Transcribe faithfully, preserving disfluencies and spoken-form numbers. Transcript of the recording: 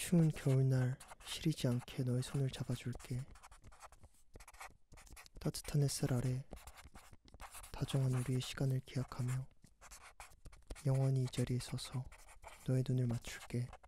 추운 겨울날 시리지 않게 너의 손을 잡아줄게. 따뜻한 햇살 아래 다정한 우리의 시간을 기약하며 영원히 이 자리에 서서 너의 눈을 맞출게.